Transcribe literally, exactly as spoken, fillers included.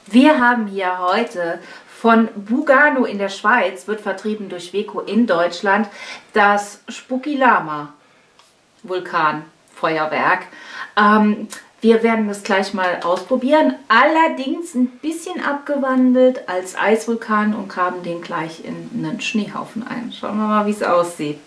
Wir haben hier heute von Bugano in der Schweiz, wird vertrieben durch Weco in Deutschland, das Spooky Lama Vulkanfeuerwerk. Ähm, wir werden das gleich mal ausprobieren, allerdings ein bisschen abgewandelt als Eisvulkan und graben den gleich in einen Schneehaufen ein. Schauen wir mal, wie es aussieht.